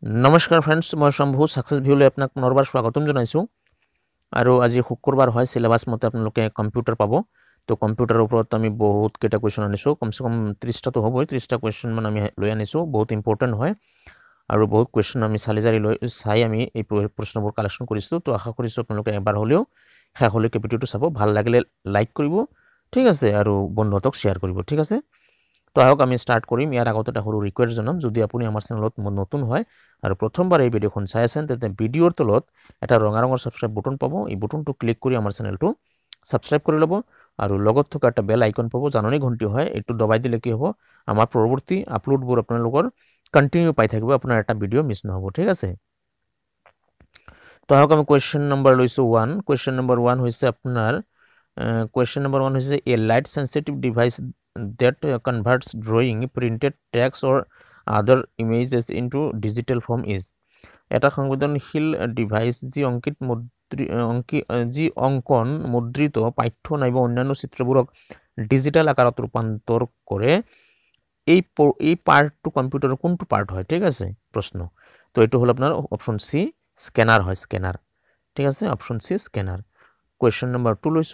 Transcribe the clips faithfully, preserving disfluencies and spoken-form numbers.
नमस्कार फ्रेंड्स मैं शम्भु सक्सेस भिउले आपनाक पुनर्बार स्वागतम जनाइछु आरो আজি শুক্ৰবাৰ হয় সিলেবাস মতে আপোনালোকে কম্পিউটাৰ পাব তো কম্পিউটাৰৰ ওপৰত আমি বহুত কেটা কোৱেশ্চন আনিছো কমসে কম ত্ৰিশ টা তো হ'বই ত্ৰিশ টা কোৱেশ্চন মান আমি লৈ আনিছো বহুত ইম্পৰ্টেন্ট হয় আৰু বহুত কোৱেশ্চন আমি চালি জাৰি লৈ চাই আমি এই প্ৰশ্নবোৰ কালেকচন কৰিছো তো আশা কৰিছো আপোনালোকে এবাৰ হলেও শেষলৈকে ভিডিওটো চাব ভাল লাগিলে লাইক কৰিব ঠিক আছে আৰু বন্ধুতক শেয়াৰ কৰিব ঠিক আছে তো আহক আমি স্টার্ট কৰিম ইয়াৰ আগতে এটা সৰু ৰিকুৱেষ্ট জনাম যদি আপুনি আমাৰ চেনেলত নতুন হয় আৰু প্ৰথমবাৰ এই ভিডিওখন চাই আছেন তেতে ভিডিওৰ তলত এটা ৰঙা ৰঙৰ সাবস্ক্ৰাইব বাটন পাব এই বাটনটো ক্লিক কৰি আমাৰ চেনেলটো সাবস্ক্ৰাইব কৰি ল'ব আৰু লগত থকা এটা বেল আইকন পাব জাননী ঘণ্টি হয় এটো দবাই দিলে কি হ'ব আমাৰ পৰৱৰ্তী আপলোডবোৰ আপোনালোকৰ কন্টিনিউ পাই থাকিব আপোনাৰ এটা ভিডিও মিছ নহব ঠিক আছে তো আহক আমি কোৱেশ্চন নম্বৰ লৈছো one কোৱেশ্চন নম্বৰ one হৈছে আপোনাৰ কোৱেশ্চন নম্বৰ one হৈছে a light sensitive device that uh, converts drawing printed text or other images into digital form is এটা সংবেদনশীল ডিভাইস যি অঙ্কিত মুদ্রি অঙ্কি যি অঙ্কন মুদ্রিত পাঠ্য নাইবা অন্যান্য চিত্রবোৰক ডিজিটাল আকাৰত ৰূপান্তৰ কৰে এই এই পার্টটো কম্পিউটাৰৰ কোনটো পার্ট হয় ঠিক আছে প্ৰশ্ন তো এটো হল আপোনাৰ অপশন সি স্ক্যানার হয় স্ক্যানার ঠিক আছে option C scanner question number two লৈছো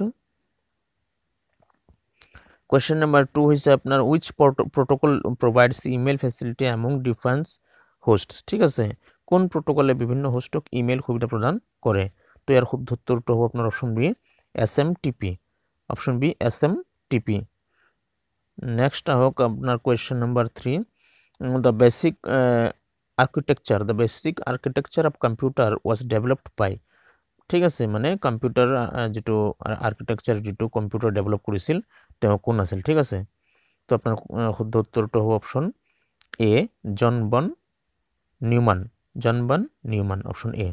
Question number two is আপনার which protocol provides email facility among different hosts ঠিক আছে কোন প্রটোকলে বিভিন্ন হোস্টক ইমেল সুবিধা প্রদান করে তো এর শুদ্ধ উত্তরটো হ'ব আপনার option B S M T P option B S M T P next হোক আপনার question number three the basic uh, architecture the basic architecture of computer was developed by ঠিক আছে মানে কম্পিউটার যেটো আর্কিটেকচার যেটো কম্পিউটার ডেভেলপ কৰিছিল তেও কোন আছিল ঠিক আছে তো আপনার শুদ্ধ উত্তরটো হ'ব option A John von Neumann John von Neumann option A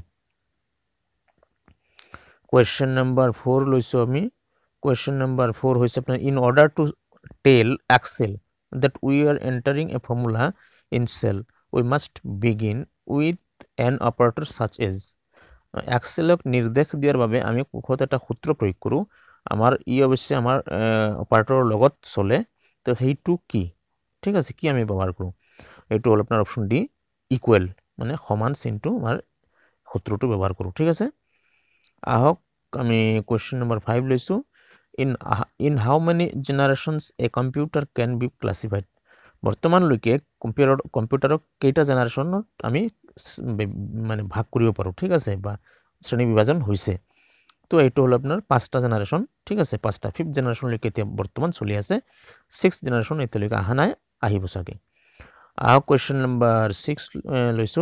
question number four লৈছো আমি কোয়েশ্চন নাম্বার four হৈছে আপনার in order to tell Excel that we are entering a formula in cell we must begin with an operator such as এক্সেলক নিৰ্দেশ দিয়াৰ বাবে আমি কোখত এটা সূত্ৰ প্ৰয়োগ কৰো আমাৰ ই অৱশ্যে আমাৰ অপাৰেটৰৰ লগত চলে তো হেইটো কি ঠিক আছে কি আমি ব্যৱহাৰ কৰো এটো হল আপোনাৰ অপশন ডি ইকুৱেল মানে সমান চিনটো আমাৰ সূত্ৰটো ব্যৱহাৰ কৰো ঠিক আছে আহক আমি কোৱেশ্চন নম্বৰ five লৈছো in in how many generations a computer can be classified বৰ্তমান লৈকে কম্পিউটাৰ কম্পিউটাৰক কেইটা জেনাৰেশনত আমি মানে ভাগ কৰিব পাৰো ঠিক আছে বা শ্ৰেণী বিভাজন হৈছে তো এটো হল আপোনাৰ পাঁচটা জেনাৰেশন ঠিক আছে পাঁচটা fifth জেনাৰেশন লৈকে এতিয়া বৰ্তমান চলি আছে sixth জেনাৰেশন এতিয়ালৈকে আহা নাই আহিব সাকে আহ কোৱেশ্চন নম্বৰ six লৈছো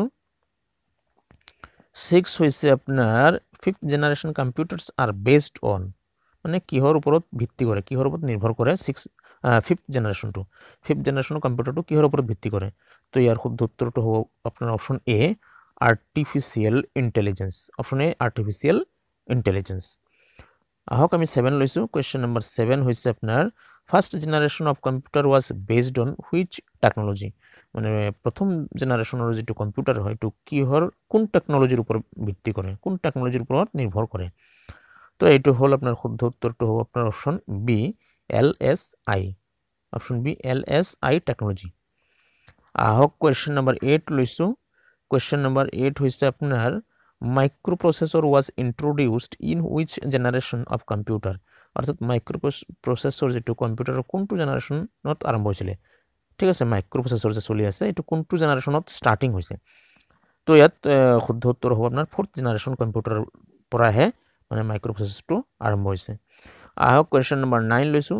six হৈছে আপোনাৰ fifth generation computers are based on মানে কিহৰ ওপৰত ভিত্তি কৰে কিহৰ ওপৰত নিৰ্ভৰ কৰে six fifth generation to fifth generation computer to কিহৰ ওপৰত ভিত্তি কৰে তো ইয়াৰ শুদ্ধ উত্তৰটো হ'ব আপোনাৰ option A artificial intelligence option A artificial intelligence আহক আমি seven লৈছো কোৱেশ্চন নম্বৰ seven হৈছে আপোনাৰ first generation of computer was based on which technology মানে প্ৰথম জেনারেশনৰ যেটো কম্পিউটাৰ হয় তো কিহৰ কোন টেকনোলজিৰ ওপৰত ভিত্তি কৰে কোন টেকনোলজিৰ ওপৰত নিৰ্ভৰ কৰে তো এইটো হল আপোনাৰ শুদ্ধ উত্তৰটো হ'ব আপোনাৰ option B L S I option B L S I technology ahok question number eight লৈছো question number eight হৈছে আপোনাৰ microprocessor was introduced in which generation of computer অর্থাৎ microprocessor যেটো কম্পিউটাৰৰ কোনটো জেনাৰেশনত আৰম্ভ হৈছিল ঠিক আছে microprocessor যে চলি আছে এটো কোনটো জেনাৰেশনত স্টাৰ্টিং হৈছে তো ইয়াত শুদ্ধ উত্তৰ হ'ব আপোনাৰ fourth জেনাৰেশন কম্পিউটাৰ পৰা হে মানে microprocessor আৰম্ভ হৈছে আহক কোৱেশ্চন নম্বৰ nine লৈছো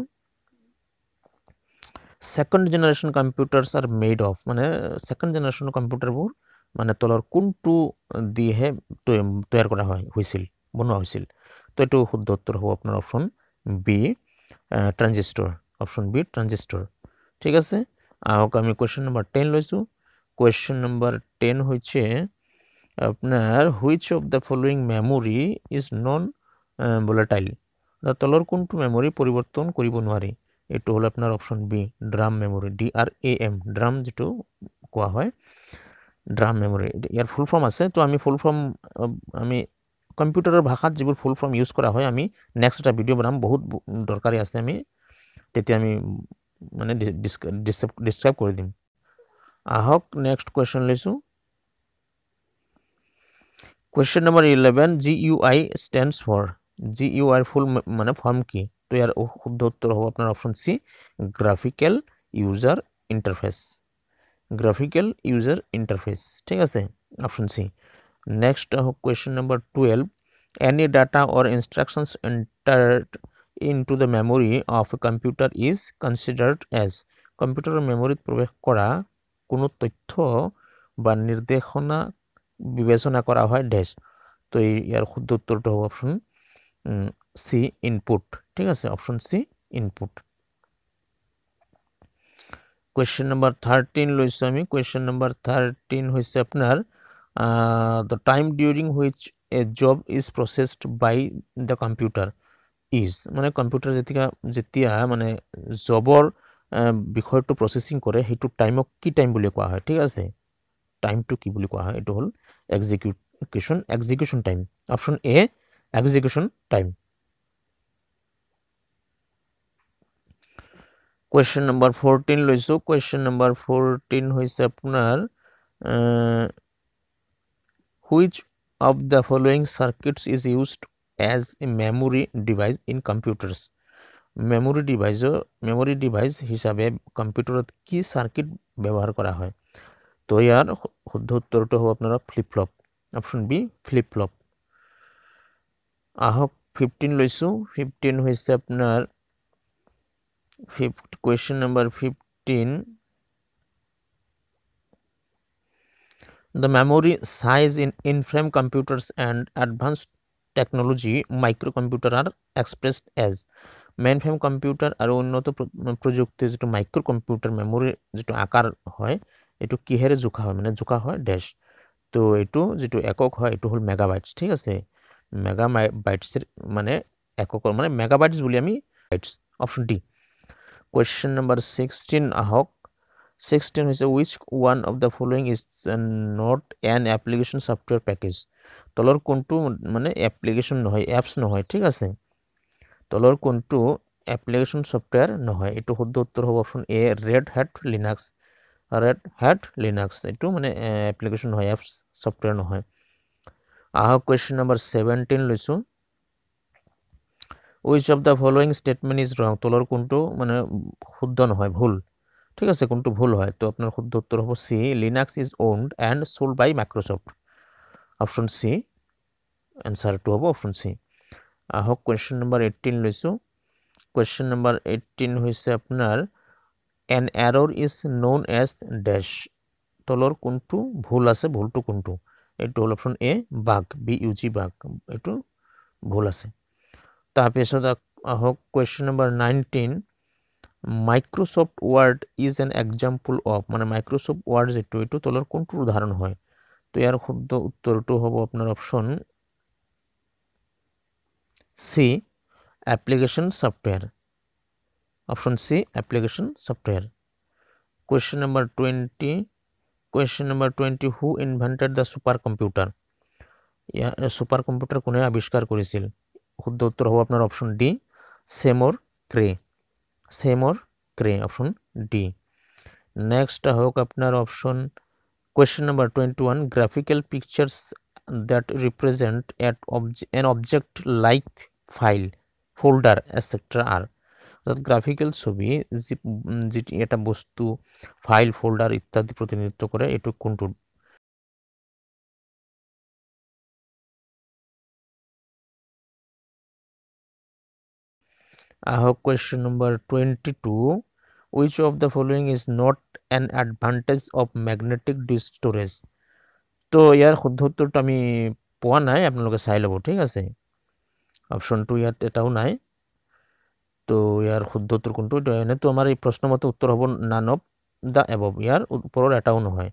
second generation computers are made of মানে সেকেন্ড জেনারেশন কম্পিউটারবোৰ মানে তলৰ কোনটো দিহে তৈয়াৰ কৰা হয় হৈছিল বনোৱা হৈছিল তো এটো শুদ্ধ উত্তৰ হ'ব আপোনাৰ option B transistor option B transistor ঠিক আছে আহক আমি কোৱেশ্চন নম্বৰ ten লৈছো কোৱেশ্চন নম্বৰ ten হৈছে আপোনাৰ which of the following memory is non volatile তলৰ কোনটো মেমৰি পৰিৱৰ্তন কৰিব নোৱাৰি এটো হল আপোনাৰ option B drum memory D R A M drum যেটো কোৱা হয় ড্ৰাম মেমৰি ইয়াৰ ফুল ফৰ্ম আছে তো আমি ফুল ফৰ্ম আমি কম্পিউটাৰৰ ভাষাত যিবোৰ ফুল ফৰ্ম ইউজ কৰা হয় আমি নেক্সট এটা ভিডিও বনাম বহুত দৰকাৰী আছে আমি তেতিয়া আমি মানে ডিসক্ৰাইব কৰি দিম আহক নেক্সট কোৱেশ্চন লৈছো Question number eleven, G U I stands for, G U I full মানে ফর্ম কি? তো ইয়ার শুদ্ধ উত্তর হবে আপনার option C, graphical user interface, graphical user interface, ঠিক আছে, অপশন সি। নেক্সট হোক question number twelve, any data or instructions entered into the memory of a computer is considered as, কম্পিউটারের মেমোরিত প্রবেশ করা কোনো তথ্য বা নির্দেশনা বিবেচনা করা হয় ড্যাশ। তো ইয়ার শুদ্ধ উত্তরটা হবে অপশন সি, ইনপুট, ঠিক আছে, option C input. Question number thirteen লইছো আমি, কোয়েশ্চেন নাম্বার থার্টিন হয়েছে আপনার the time during which a job is processed by the computer is, মানে কম্পিউটাৰ যেতিয়া যেতিয়া মানে জবৰ বিষয়টো প্ৰচেছিং কৰে সেইটো টাইমক কি টাইম বুলি কোৱা হয়, ঠিক আছে, টাইমটো কি বুলি কোৱা হয়, এইটো হ'ল execution execution time, option A execution time. Question number fourteen লইছো, কোয়েশ্চন নাম্বার ফোরটিন হয়েছে আপনার which of the following circuits is used as a memory device in computers, memory ডিভাইসও মেমোরি ডিভাইস হিসাবে কম্পিউটারত কি সার্কিট ব্যবহার করা হয়। তো ইয়ার শুদ্ধ উত্তরটা হবে আপনারা ফ্লিপফ্লপ, অপশন বি ফ্লিপফ্লপ। আহক ফিফটিন লইছো, ফিফটিন হয়েছে আপনার fifth question number fifteen, the memory size in in-frame computers and advanced technology microcomputer are expressed as, mainframe computer আর উন্নত প্রযুক্তি যেটো মাইক্রো কম্পিউটার মেমোরি যেটো আকার হয় এটো কিহেৰে জোখা হয়, মানে জোখা হয় ড্যাশ। তো এটো যেটো একক হয় এটো হল মেগাবাইটস, ঠিক আছে, মেগাবাইটসের মানে একক মানে মেগাবাইটস বলি আমি bytes, option D. Question number sixteen ahok, sixteen is which one of the following is uh, not an application software package, তলর কোনটো মানে অ্যাপ্লিকেশন নহয় অ্যাপস নহয়, ঠিক আছে, তলর কোনটো অ্যাপ্লিকেশন সফটওয়্যার নহয়, এটো শুদ্ধ উত্তর হবে option A Red Hat Linux, Red Hat Linux এটো মানে অ্যাপ্লিকেশন নহয় অ্যাপস সফটওয়্যার নহয়। আহক কোয়েশ্চন নাম্বার সেভেন্টিন লইছো, which of the following statement is wrong, তলর কোনটো মানে শুদ্ধ নহয় ভুল, ঠিক আছে, কোনটো ভুল হয়, তো আপনার শুদ্ধ উত্তর হবে C, Linux is owned and sold by Microsoft, option C, অ্যান্সারটো হবে অপশন সি। আহক কোয়েশ্চন নাম্বার এইটিন লইছো, কোয়েশ্চন নাম্বার এইটিন হয়েছে আপনার an error is known as dash, তলর কোনটো ভুল আছে ভুলটো কোনটো, এইটো হল option A bug, B U G bug, এইটো ভুল আছে। তাৰপিছত আহক question number nineteen, Microsoft Word is an example of, মানে মাইক্রোসফট ওয়ার্ড যেটো এইটো তলৰ কোনটোৰ উদাহৰণ হয়, তো ইয়াৰ শুদ্ধ উত্তৰটো হ'ব আপোনাৰ option C, application software, option C application software. Question number twenty, question number twenty, who invented the super computer, super computer কোনে আবিষ্কার করেছিল, শুদ্ধ উত্তর হবে আপনার option D, Seymour Cray, Seymour Cray, option D. Next হোক আপনার option question number twenty one, graphical pictures that represent at an object like file folder etcetera are, অর্থাৎ গ্রাফিক্যাল ছবি যেটি এটা বস্তু ফাইল ফোল্ডার ইত্যাদি প্রতিনিধিত্ব করে, এটু কোনটো। আহক question number twenty two, which of the following is not an advantage of magnetic disk storage, তো ইয়ার শুদ্ধ উত্তরটা আমি পোৱা নাই, আপোনালোকে চাই ল'ব, ঠিক আছে, অপশন টু ইয়াত এটাও নাই, তো ইয়ার শুদ্ধ উত্তর কোনটো, এনে তো আমার এই প্রশ্ন মতে উত্তর হব নান অফ দ্য অ্যাবভ, ইয়ার উপরের এটাও নহয়।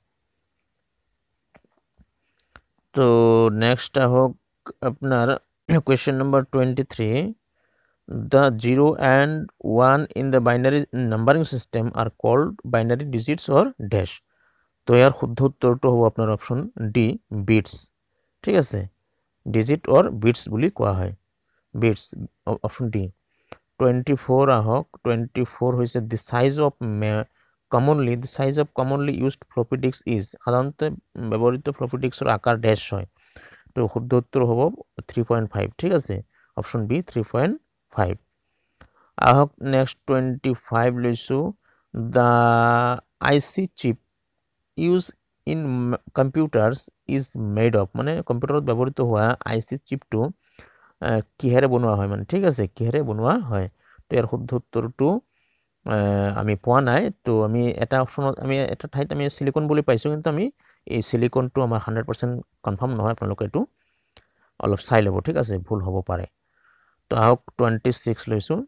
তো নেক্সট হোক আপনার question number twenty three, the zero and one in the binary numbering system are called binary digits or dash, তো ইয়ার শুদ্ধ উত্তরটো হ'ব আপনার অপশন ডি বিটস, ঠিক আছে, ডিজিট অর বিটস বুলি কোৱা হয়, bits, option D. Twenty four আহক, টুয়েন্টি ফোর হয়েছে the size of commonly, the size of commonly used floppy disk is, সাধারণত ব্যবহৃত ফ্লপি ডিস্কের আকার ড্যাশ হয়, তো শুদ্ধ উত্তৰ হ'ব থ্ৰী পইণ্ট ফাইভ ঠিক আছে option B three point five আহক নেক্সট টুৱেণ্টি ফাইভ লৈছোঁ the I C chip use in computers is made of মানে কম্পিউটাৰত ব্যৱহৃত হোৱা আই চি চিপটো কিহেৰে বনোৱা হয় মানে ঠিক আছে কিহেৰে বনোৱা হয় তো ইয়াৰ শুদ্ধ উত্তৰটো আমি পোৱা নাই তো আমি এটা অপশ্যনত আমি এটা ঠাইত আমি সিলিকন বুলি পাইছোঁ কিন্তু আমি এই সিলিকনটো আমাৰ হাণ্ড্ৰেড পাৰ্চেণ্ট কনফাৰ্ম নহয় আপোনালোকে এইটো অলপ চাই ল'ব ঠিক আছে ভুল হ'ব পাৰে তো আহক টুৱেণ্টি ছিক্স লৈছোঁ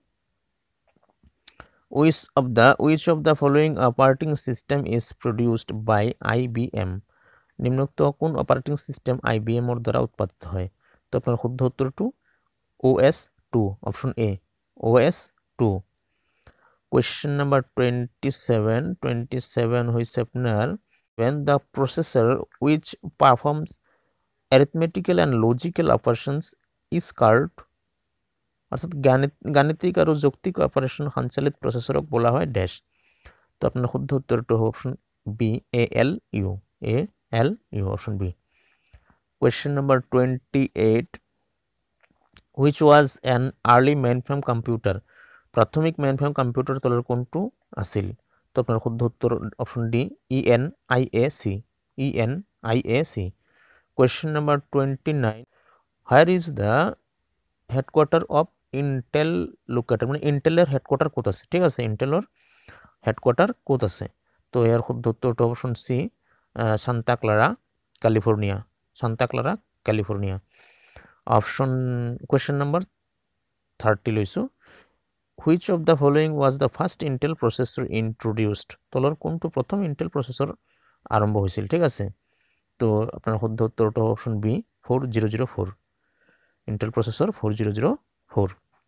which of the which of the following operating system is produced by I B M নিম্নোক্ত কোন অপাৰেটিং চিষ্টেম আই বি এমৰ দ্বাৰা উৎপাদিত হয় তো আপোনাৰ শুদ্ধ উত্তৰটো O' S two option A O' S two question number twenty seven twenty seven হৈছে আপোনাৰ when the processor which performs arithmetical and logical operations is called অর্থাৎ গাণিতিক আৰু যৌক্তিক অপাৰেশ্যন সঞ্চালিত প্ৰচেছৰক বোলা হয় ডেশ তো আপোনাৰ শুদ্ধ উত্তৰটো হ'ব option B A L U A L U option B question number twenty eight which was an early mainframe computer প্ৰাথমিক mainframe কম্পিউটাৰ তলৰ কোনটো আছিল তো আপোনাৰ শুদ্ধ উত্তৰ option D E N I A C E N I A C question number twenty nine where is the headquarter of Intel located মানে ইণ্টেলৰ হেডকোৱাৰ্টাৰ ক'ত আছে ঠিক আছে ইণ্টেলৰ হেডকোৱাৰ্টাৰ ক'ত আছে তো ইয়াৰ শুদ্ধ উত্তৰটো option C Santa Clara California Santa Clara California option question number thirty লৈছোঁ which of the following was the first Intel processor introduced তলৰ কোনটো প্ৰথম Intel processor আৰম্ভ হৈছিল ঠিক আছে তো আপোনাৰ শুদ্ধ উত্তৰটো option B four zero' zero' four Intel processor four zero' zero' four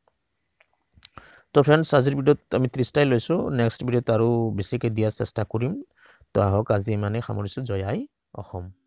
তো ফ্ৰেণ্ডছ আজিৰ ভিডিঅ'ত আমি ত্ৰিছটাই লৈছোঁ নেক্সট ভিডিঅ'ত আৰু বেছিকৈ দিয়াৰ চেষ্টা কৰিম তো আহক আজি ইমানেই সামৰিছোঁ জয় আই অসম